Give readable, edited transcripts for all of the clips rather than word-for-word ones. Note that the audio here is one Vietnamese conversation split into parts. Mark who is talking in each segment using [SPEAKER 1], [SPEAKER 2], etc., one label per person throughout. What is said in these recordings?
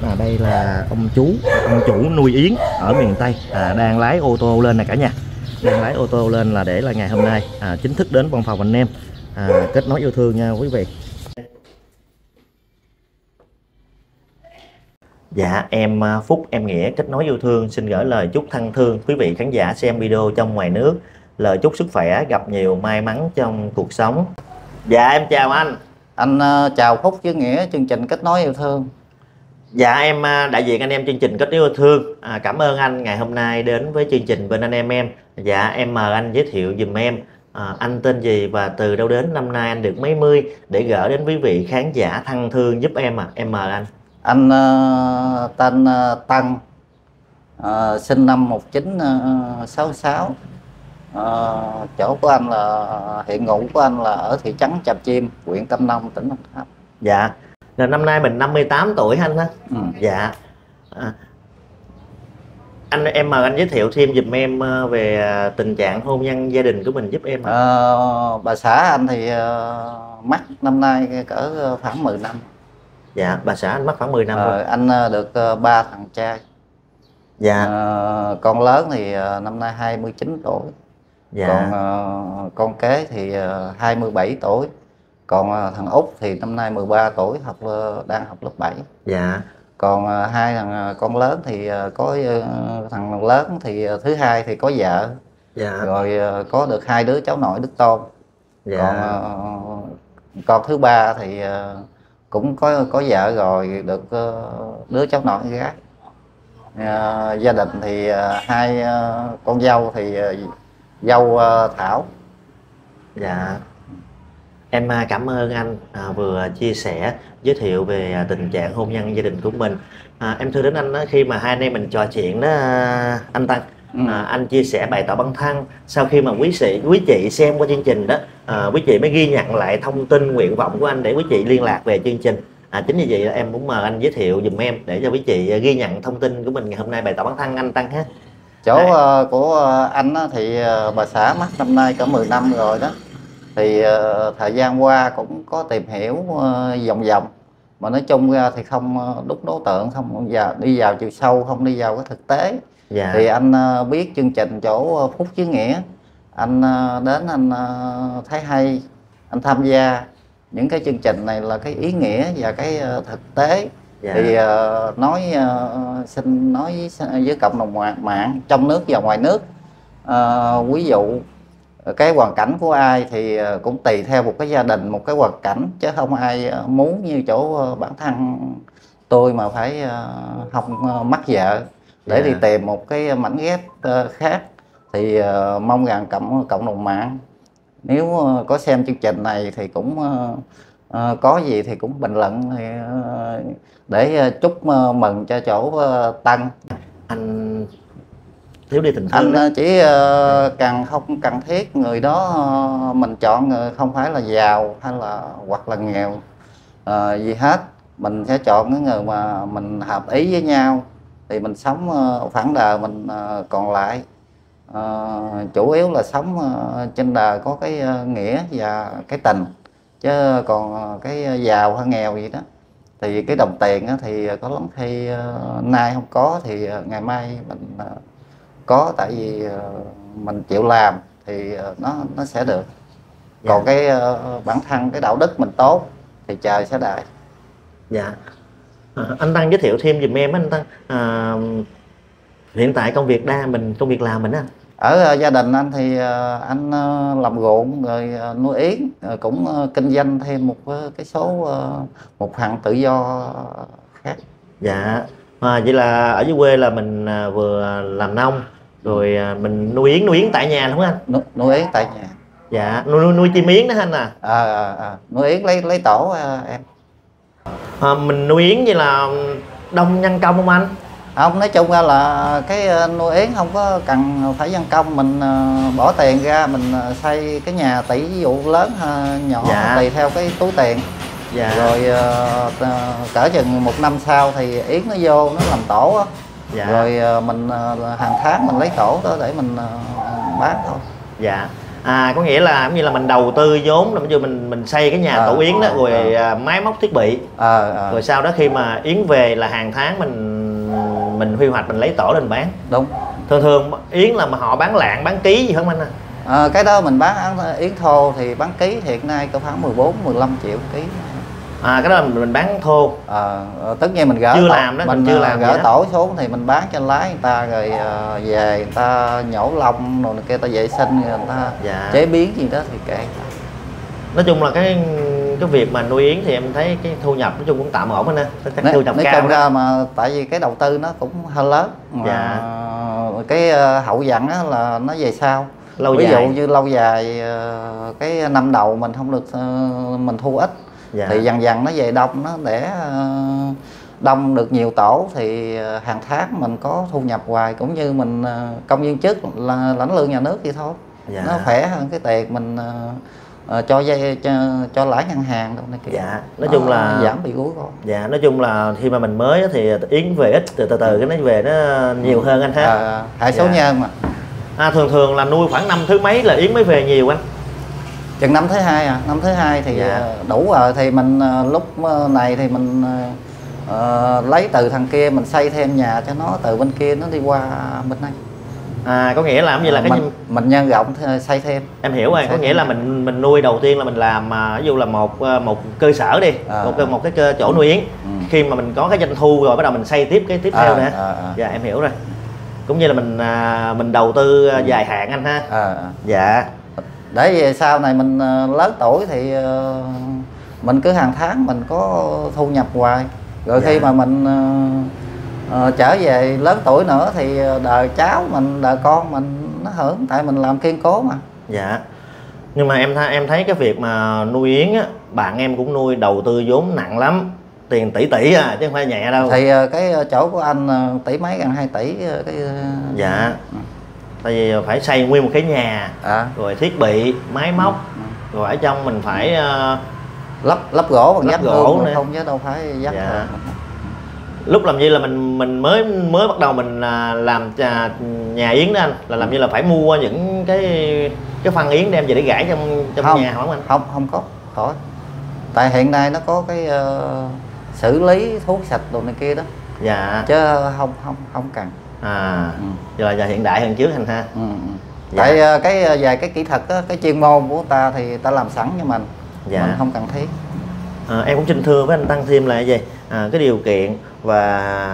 [SPEAKER 1] Đây là ông chủ nuôi yến ở miền Tây đang lái ô tô lên nè cả nhà. Đang lái ô tô lên là để là ngày hôm nay chính thức đến văn phòng anh em kết nối yêu thương nha quý vị. Dạ em Phúc em Nghĩa kết nối yêu thương xin gửi lời chúc thân thương quý vị khán giả xem video trong ngoài nước, lời chúc sức khỏe, gặp nhiều may mắn trong cuộc sống. Dạ em chào anh.
[SPEAKER 2] Anh chào Phúc với Nghĩa, chương trình kết nối yêu thương.
[SPEAKER 1] Dạ em đại diện anh em chương trình kết nối yêu thương cảm ơn anh ngày hôm nay đến với chương trình bên anh em. Dạ em mời anh giới thiệu giùm em anh tên gì và từ đâu đến, năm nay anh được mấy mươi để gửi đến quý vị khán giả thân thương giúp em em mời anh.
[SPEAKER 2] Anh tên Tân, sinh năm 1966. Chỗ của anh là hiện ngụ của anh là ở thị trấn Tràm Chim, huyện Tam Nông, tỉnh Đồng Tháp.
[SPEAKER 1] Dạ là năm nay mình 58 tuổi anh ha. Dạ em mời anh giới thiệu thêm giùm em về tình trạng hôn nhân gia đình của mình giúp em.
[SPEAKER 2] Bà xã anh thì mắc năm nay cỡ khoảng 10 năm.
[SPEAKER 1] Dạ bà xã anh mắc khoảng 10 năm rồi.
[SPEAKER 2] Anh được 3 thằng trai.
[SPEAKER 1] Dạ
[SPEAKER 2] con lớn thì năm nay 29 tuổi.
[SPEAKER 1] Dạ.
[SPEAKER 2] Còn con kế thì 27 tuổi. Còn thằng Út thì năm nay 13 tuổi, đang học lớp 7.
[SPEAKER 1] Dạ.
[SPEAKER 2] Còn hai thằng con lớn thì có thằng lớn thì thứ hai thì có vợ.
[SPEAKER 1] Dạ.
[SPEAKER 2] Rồi có được 2 đứa cháu nội đích tôn.
[SPEAKER 1] Dạ.
[SPEAKER 2] Còn con thứ ba thì cũng có vợ rồi, được đứa cháu nội gái. Gia đình thì hai con dâu thì dâu Thảo.
[SPEAKER 1] Dạ em cảm ơn anh vừa chia sẻ giới thiệu về tình trạng hôn nhân gia đình của mình. Em thưa đến anh khi mà hai anh em mình trò chuyện đó anh Tân, anh chia sẻ bày tỏ bản thân, sau khi mà quý chị xem qua chương trình đó quý chị mới ghi nhận lại thông tin nguyện vọng của anh để quý chị liên lạc về chương trình. Chính vì vậy em muốn mời anh giới thiệu dùm em để cho quý chị ghi nhận thông tin của mình ngày hôm nay, bày tỏ bản thân anh Tân ha.
[SPEAKER 2] Chỗ của anh thì bà xã mắc năm nay cỡ 10 năm rồi đó. Thì thời gian qua cũng có tìm hiểu vòng mà nói chung ra thì không đúng đối tượng, không đi vào chiều sâu, không đi vào cái thực tế.
[SPEAKER 1] Dạ.
[SPEAKER 2] Thì anh biết chương trình chỗ Phúc với Nghĩa, anh đến anh thấy hay, anh tham gia những cái chương trình này là cái ý nghĩa và cái thực tế. Dạ. Thì xin nói với cộng đồng mạng trong nước và ngoài nước, ví dụ cái hoàn cảnh của ai thì cũng tùy theo một cái gia đình, một cái hoàn cảnh, chứ không ai muốn như chỗ bản thân tôi mà phải không mắc vợ để đi tìm một cái mảnh ghép khác. Thì mong rằng cộng đồng mạng nếu có xem chương trình này thì cũng có gì thì cũng bình luận thì, để chúc mừng cho chỗ Tân.
[SPEAKER 1] Anh thiếu đi tình thương
[SPEAKER 2] anh chỉ không cần thiết người đó mình chọn không phải là giàu hay là hoặc là nghèo gì hết, mình sẽ chọn cái người mà mình hợp ý với nhau thì mình sống phẳng đời mình còn lại. Chủ yếu là sống trên đời có cái nghĩa và cái tình, chứ còn cái giàu hay nghèo gì đó thì cái đồng tiền thì có lắm khi nay không có thì ngày mai mình có, tại vì mình chịu làm thì nó sẽ được. Còn cái bản thân cái đạo đức mình tốt thì trời sẽ đợi.
[SPEAKER 1] Dạ. Anh Tăng giới thiệu thêm giùm em anh Tăng, hiện tại công việc làm mình á.
[SPEAKER 2] Ở gia đình anh thì anh làm ruộng rồi nuôi yến, cũng kinh doanh thêm một cái số một phần tự do khác.
[SPEAKER 1] Dạ. Vậy là ở dưới quê là mình vừa làm nông rồi mình nuôi yến tại nhà đúng không anh?
[SPEAKER 2] Nuôi yến tại nhà.
[SPEAKER 1] Dạ, nuôi chim yến đó anh
[SPEAKER 2] Nuôi yến lấy tổ em.
[SPEAKER 1] Mình nuôi yến vậy là đông nhân công không anh?
[SPEAKER 2] Không, nói chung ra là cái nuôi yến không có cần phải nhân công, mình bỏ tiền ra mình xây cái nhà tỷ, ví dụ lớn nhỏ tùy theo cái túi tiền.
[SPEAKER 1] Dạ.
[SPEAKER 2] Rồi cỡ chừng 1 năm sau thì yến nó vô nó làm tổ á.
[SPEAKER 1] Dạ.
[SPEAKER 2] Rồi mình hàng tháng mình lấy tổ đó để mình bán thôi.
[SPEAKER 1] Dạ. Có nghĩa là giống như là mình đầu tư vốn, là ví dụ mình xây cái nhà tổ yến đó, rồi máy móc thiết bị, rồi sau đó khi mà yến về là hàng tháng mình huy hoạch, mình lấy tổ lên bán.
[SPEAKER 2] Đúng.
[SPEAKER 1] Thường thường yến là mà họ bán lạng bán ký gì không anh?
[SPEAKER 2] Cái đó mình bán yến thô thì bán ký hiện nay có khoảng 14-15 triệu ký.
[SPEAKER 1] Cái đó là mình bán thô.
[SPEAKER 2] Tất nhiên mình gỡ
[SPEAKER 1] chưa làm đó,
[SPEAKER 2] mình
[SPEAKER 1] chưa làm
[SPEAKER 2] gỡ tổ xuống thì mình bán cho lái người ta, rồi về người ta nhổ lông rồi kia, ta vệ sinh, người ta chế biến gì đó thì kệ.
[SPEAKER 1] Nói chung là cái việc mà nuôi yến thì em thấy cái thu nhập nói chung cũng tạm ổn anh. Thu nhập cao
[SPEAKER 2] ra mà tại vì cái đầu tư nó cũng hơi lớn mà cái hậu dặn á là nó về sau. Ví dụ như lâu dài cái năm đầu mình không được mình thu ít thì dần dần nó về đông, nó để đông được nhiều tổ thì hàng tháng mình có thu nhập hoài, cũng như mình công viên chức là lãnh lương nhà nước vậy thôi. Nó khỏe hơn cái tiền mình cho lãi ngân hàng đâu này kia.
[SPEAKER 1] Nói chung là
[SPEAKER 2] giảm bị rủi ro.
[SPEAKER 1] Nói chung là khi mà mình mới thì yến về ít, từ từ cái nó về nó nhiều hơn anh ha.
[SPEAKER 2] Hệ số nhân mà.
[SPEAKER 1] Thường là nuôi khoảng năm thứ mấy là yến mới về nhiều anh?
[SPEAKER 2] Chừng năm thứ hai năm thứ hai thì đủ rồi, thì mình lúc này thì mình lấy từ thằng kia mình xây thêm nhà cho nó, từ bên kia nó đi qua bên này.
[SPEAKER 1] Có nghĩa là như là cái
[SPEAKER 2] mình nhân rộng xây thêm.
[SPEAKER 1] Em hiểu rồi, có nghĩa là mình nuôi đầu tiên là mình làm ví dụ là một cơ sở đi, một cái chỗ nuôi yến. Khi mà mình có cái doanh thu rồi bắt đầu mình xây tiếp cái tiếp theo nữa. Em hiểu rồi. Cũng như là mình đầu tư dài hạn anh ha.
[SPEAKER 2] Để về sau này mình lớn tuổi thì mình cứ hàng tháng mình có thu nhập hoài, rồi khi mà mình trở về lớn tuổi nữa thì đời cháu mình, đời con mình nó hưởng, tại mình làm kiên cố mà.
[SPEAKER 1] Nhưng mà em thấy cái việc mà nuôi yến á, bạn em cũng nuôi đầu tư vốn nặng lắm, tiền tỷ chứ không phải nhẹ đâu.
[SPEAKER 2] Thì cái chỗ của anh tỷ mấy, gần 2 tỷ cái.
[SPEAKER 1] Tại vì phải xây nguyên một cái nhà, rồi thiết bị máy móc, rồi ở trong mình phải
[SPEAKER 2] lắp gỗ bằng
[SPEAKER 1] lắp gỗ
[SPEAKER 2] không chứ đâu phải dắt.
[SPEAKER 1] Lúc làm như là mình mới bắt đầu mình làm nhà yến đó anh, là làm như là phải mua những cái phân yến đem về để rải trong nhà hả anh?
[SPEAKER 2] Không có khỏi. Tại hiện nay nó có cái xử lý thuốc sạch đồ này kia đó. Chứ không cần.
[SPEAKER 1] Giờ là hiện đại hơn trước anh ha.
[SPEAKER 2] Tại cái về cái kỹ thuật á, cái chuyên môn của ta thì ta làm sẵn cho mình. Mình không cần thiết.
[SPEAKER 1] Em cũng xin thưa với anh Tăng thêm là gì? Cái điều kiện và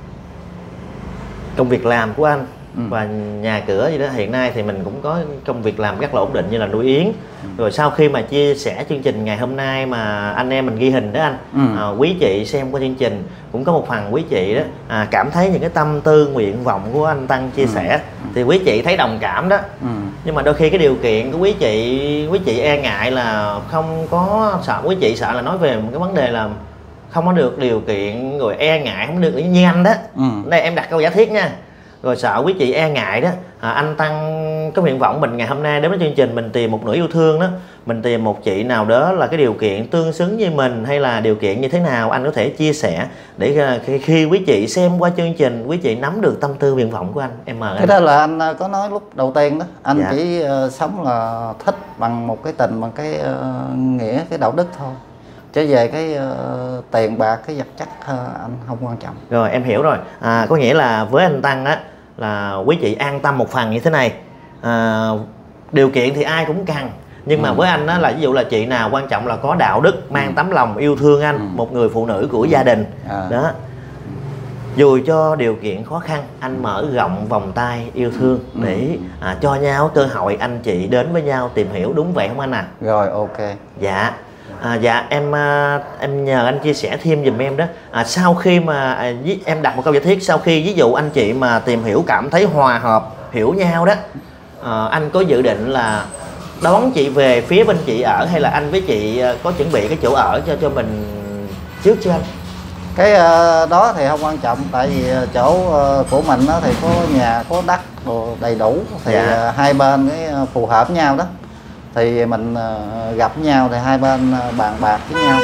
[SPEAKER 1] công việc làm của anh và nhà cửa gì đó, hiện nay thì mình cũng có công việc làm rất là ổn định như là nuôi yến. Rồi sau khi mà chia sẻ chương trình ngày hôm nay mà anh em mình ghi hình đó anh, quý chị xem qua chương trình cũng có một phần quý chị đó cảm thấy những cái tâm tư nguyện vọng của anh Tăng chia sẻ thì quý chị thấy đồng cảm đó. Nhưng mà đôi khi cái điều kiện của quý chị e ngại là không có, sợ quý chị sợ là nói về một cái vấn đề là không có được điều kiện, rồi e ngại không được như anh đó. Đây em đặt câu giả thiết nha. Rồi sợ quý chị e ngại đó, anh Tăng cái nguyện vọng mình ngày hôm nay đến với chương trình mình tìm một nửa yêu thương đó, mình tìm một chị nào đó là cái điều kiện tương xứng với mình hay là điều kiện như thế nào, anh có thể chia sẻ để khi quý chị xem qua chương trình quý chị nắm được tâm tư nguyện vọng của anh. Em mời
[SPEAKER 2] cái đó là anh có nói lúc đầu tiên đó, anh chỉ sống là thích bằng một cái tình, bằng cái nghĩa, cái đạo đức thôi, chứ về cái tiền bạc, cái vật chất anh không quan trọng.
[SPEAKER 1] Rồi em hiểu rồi. Có nghĩa là với anh Tăng á là quý chị an tâm một phần như thế này. Điều kiện thì ai cũng cần, nhưng mà với anh á là ví dụ là chị nào quan trọng là có đạo đức, mang tấm lòng yêu thương anh, một người phụ nữ của gia đình đó. Dù cho điều kiện khó khăn, anh mở rộng vòng tay yêu thương để cho nhau cơ hội anh chị đến với nhau tìm hiểu, đúng vậy không anh à?
[SPEAKER 2] Rồi, ok.
[SPEAKER 1] Dạ em nhờ anh chia sẻ thêm giùm em đó. Sau khi mà em đặt một câu giả thiết, sau khi ví dụ anh chị mà tìm hiểu, cảm thấy hòa hợp, hiểu nhau đó, anh có dự định là đón chị về phía bên chị ở, hay là anh với chị có chuẩn bị cái chỗ ở cho mình trước chưa anh?
[SPEAKER 2] Cái đó thì không quan trọng, tại vì chỗ của mình đó thì có nhà, có đất đồ đầy đủ, thì hai bên cái phù hợp nhau đó, thì mình gặp nhau thì hai bên bàn bạc với nhau.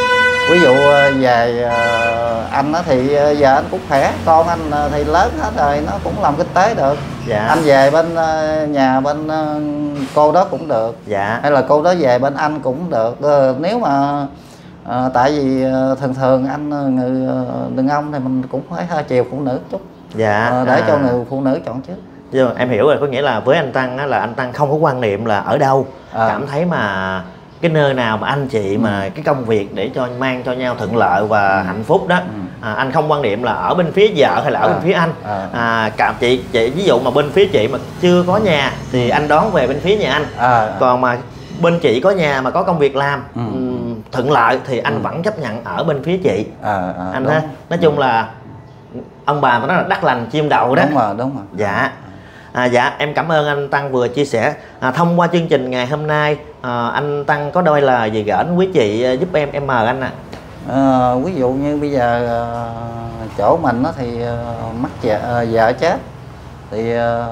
[SPEAKER 2] ví dụ về anh á thì giờ anh cũng khỏe, con anh thì lớn hết rồi, nó cũng làm kinh tế được.
[SPEAKER 1] Dạ.
[SPEAKER 2] Anh về bên nhà bên cô đó cũng được.
[SPEAKER 1] Dạ.
[SPEAKER 2] Hay là cô đó về bên anh cũng được. Nếu mà tại vì thường thường anh người đàn ông thì mình cũng phải hơi chiều phụ nữ chút.
[SPEAKER 1] Dạ.
[SPEAKER 2] Để cho người phụ nữ chọn trước.
[SPEAKER 1] Em hiểu rồi, có nghĩa là với anh Tăng á, là anh Tăng không có quan niệm là ở đâu cảm thấy mà cái nơi nào mà anh chị mà cái công việc để cho mang cho nhau thuận lợi và hạnh phúc đó, anh không quan niệm là ở bên phía vợ hay là ở bên phía anh. Cả chị ví dụ mà bên phía chị mà chưa có nhà thì anh đón về bên phía nhà anh. Còn mà bên chị có nhà mà có công việc làm thuận lợi thì anh vẫn chấp nhận ở bên phía chị. Anh ha, nói chung là ông bà mà nói là đắc lành chim đậu đó.
[SPEAKER 2] Đúng rồi.
[SPEAKER 1] Dạ. Dạ em cảm ơn anh Tăng vừa chia sẻ. Thông qua chương trình ngày hôm nay, anh Tăng có đôi lời gì gửi đến quý chị giúp em mời anh
[SPEAKER 2] ví dụ như bây giờ chỗ mình đó thì mắc vợ chết thì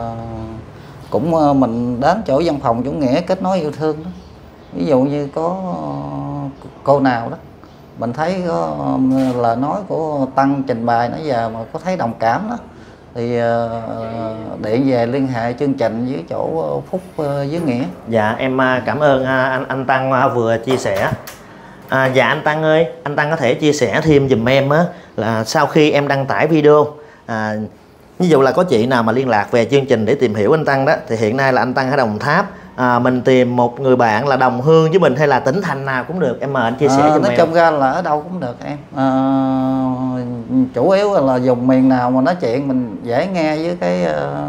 [SPEAKER 2] cũng mình đến chỗ văn phòng chủ nghĩa kết nối yêu thương đó. Ví dụ như có cô nào đó mình thấy có lời nói của Tăng trình bày nãy giờ mà có thấy đồng cảm đó thì điện về liên hệ chương trình với chỗ Phúc với Nghĩa.
[SPEAKER 1] Dạ em cảm ơn anh Tăng vừa chia sẻ. Dạ anh Tăng ơi, anh Tăng có thể chia sẻ thêm giùm em á là sau khi em đăng tải video, ví dụ là có chị nào mà liên lạc về chương trình để tìm hiểu anh Tăng đó, thì hiện nay là anh Tăng ở Đồng Tháp, mình tìm một người bạn là đồng hương với mình hay là tỉnh thành nào cũng được, em mời anh chia sẻ giùm em.
[SPEAKER 2] Nói chung ra là ở đâu cũng được em. Chủ yếu là dùng miền nào mà nói chuyện mình dễ nghe với cái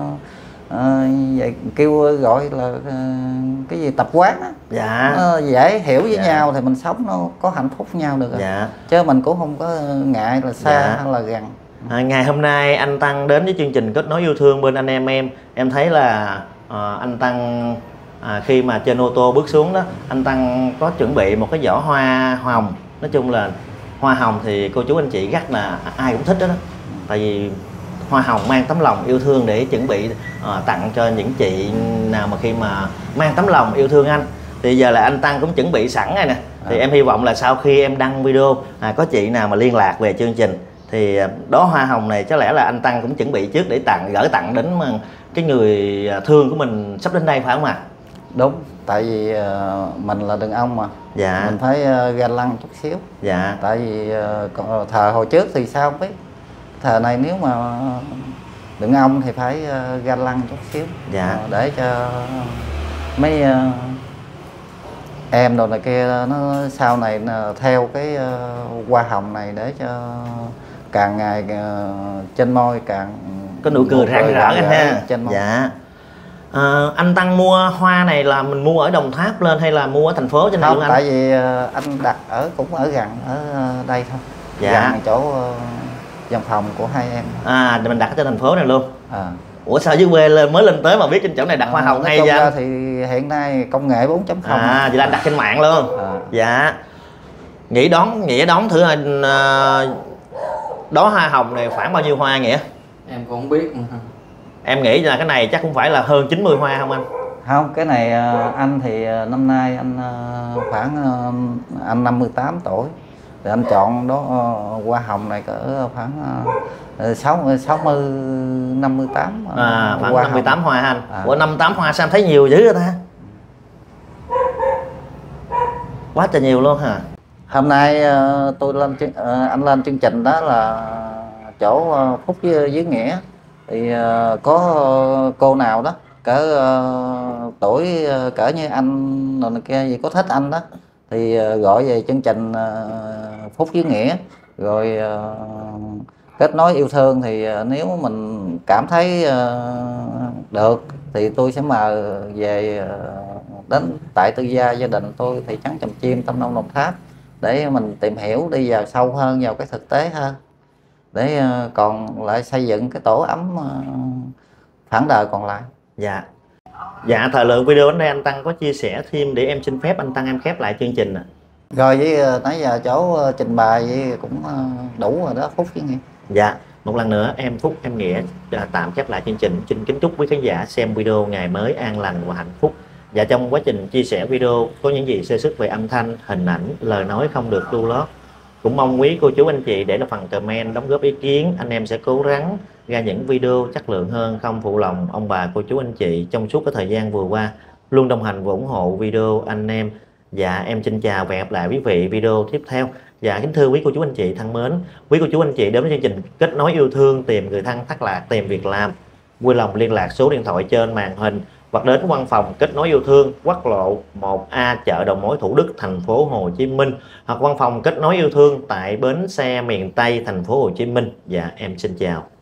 [SPEAKER 2] vậy kêu gọi là cái gì tập quán á.
[SPEAKER 1] Dạ.
[SPEAKER 2] Dễ hiểu với nhau thì mình sống nó có hạnh phúc với nhau được rồi.
[SPEAKER 1] Dạ.
[SPEAKER 2] Chứ mình cũng không có ngại là xa hay là gần.
[SPEAKER 1] Ngày hôm nay anh Tăng đến với chương trình kết nối yêu thương bên anh em thấy là anh Tăng khi mà trên ô tô bước xuống đó, anh Tăng có chuẩn bị một cái giỏ hoa hồng. Nói chung là hoa hồng thì cô chú anh chị rất là ai cũng thích đó, tại vì hoa hồng mang tấm lòng yêu thương để chuẩn bị tặng cho những chị nào mà khi mà mang tấm lòng yêu thương anh. Thì giờ là anh Tăng cũng chuẩn bị sẵn rồi nè. Thì em hy vọng là sau khi em đăng video có chị nào mà liên lạc về chương trình thì đó hoa hồng này có lẽ là anh Tăng cũng chuẩn bị trước để gửi tặng đến cái người thương của mình sắp đến đây, phải không ạ?
[SPEAKER 2] Đúng, tại vì mình là đàn ông mà.
[SPEAKER 1] Dạ.
[SPEAKER 2] Mình phải ga lăng chút xíu.
[SPEAKER 1] Dạ.
[SPEAKER 2] Tại vì thời hồi trước thì sao không biết, thời này nếu mà đàn ông thì phải ga lăng chút xíu.
[SPEAKER 1] Dạ.
[SPEAKER 2] Để cho mấy em đồ này kia nó sau này theo cái hoa hồng này để cho càng ngày trên môi càng
[SPEAKER 1] có nụ cười rạng rỡ anh ha.
[SPEAKER 2] Trên môi.
[SPEAKER 1] Dạ. Anh Tăng mua hoa này là mình mua ở Đồng Tháp lên hay là mua ở thành phố trên này
[SPEAKER 2] không,
[SPEAKER 1] anh?
[SPEAKER 2] Tại vì anh đặt cũng ở gần ở đây thôi.
[SPEAKER 1] Dạ.
[SPEAKER 2] Gần chỗ văn phòng của hai em.
[SPEAKER 1] Thì mình đặt ở trên thành phố này luôn.
[SPEAKER 2] Ủa
[SPEAKER 1] sao dưới quê mới lên tới mà biết trên chỗ này đặt hoa hồng hay vậy anh?
[SPEAKER 2] Thì hiện nay công nghệ 4.0.
[SPEAKER 1] Vậy là anh đặt trên mạng luôn. Dạ. Nghĩa đón thử anh đó hoa hồng này khoảng bao nhiêu hoa Nghĩa?
[SPEAKER 3] Em cũng không biết.
[SPEAKER 2] Em
[SPEAKER 1] nghĩ là cái này chắc cũng phải là hơn 90 hoa không anh?
[SPEAKER 2] Không, cái này anh thì năm nay anh khoảng anh 58 tuổi. Thì anh chọn đó hoa hồng này cỡ khoảng 60 58
[SPEAKER 1] khoảng 58 hoa anh. Ủa 58 hoa sao em thấy nhiều dữ vậy ta? Quá trời nhiều luôn hả?
[SPEAKER 2] Hôm nay tôi lên anh lên chương trình đó là chỗ Phúc với Nghĩa thì có cô nào đó cỡ tuổi cỡ như anh rồi này kia gì có thích anh đó thì gọi về chương trình Phúc với Nghĩa rồi kết nối yêu thương thì nếu mình cảm thấy được thì tôi sẽ mời về đến tại tư gia gia đình tôi thị trấn Chàm Chim Tâm Nông Đồng Tháp để mình tìm hiểu đi vào sâu hơn vào cái thực tế hơn để còn lại xây dựng cái tổ ấm phản đời còn lại.
[SPEAKER 1] Dạ. Dạ, thời lượng video đến đây anh Tăng có chia sẻ thêm để em xin phép anh Tăng em khép lại chương trình.
[SPEAKER 2] Rồi với nãy giờ chỗ trình bày vậy cũng đủ rồi đó Phúc với Nghĩa.
[SPEAKER 1] Dạ, một lần nữa em Phúc em Nghĩa tạm khép lại chương trình. Xin kính chúc quý khán giả xem video ngày mới an lành và hạnh phúc. Và trong quá trình chia sẻ video có những gì sơ xuất về âm thanh, hình ảnh, lời nói không được lưu lót Cũng mong quý cô chú anh chị để lại phần comment đóng góp ý kiến, anh em sẽ cố gắng ra những video chất lượng hơn, không phụ lòng ông bà cô chú anh chị trong suốt cái thời gian vừa qua luôn đồng hành và ủng hộ video anh em. Dạ em xin chào và hẹn gặp lại quý vị video tiếp theo. Dạ kính thưa quý cô chú anh chị thân mến, quý cô chú anh chị đến với chương trình Kết Nối Yêu Thương tìm người thân thất lạc tìm việc làm, vui lòng liên lạc số điện thoại trên màn hình hoặc đến văn phòng Kết Nối Yêu Thương, quốc lộ 1A, chợ Đầu Mối, Thủ Đức, thành phố Hồ Chí Minh, hoặc văn phòng Kết Nối Yêu Thương tại bến xe miền Tây, thành phố Hồ Chí Minh. Dạ em xin chào.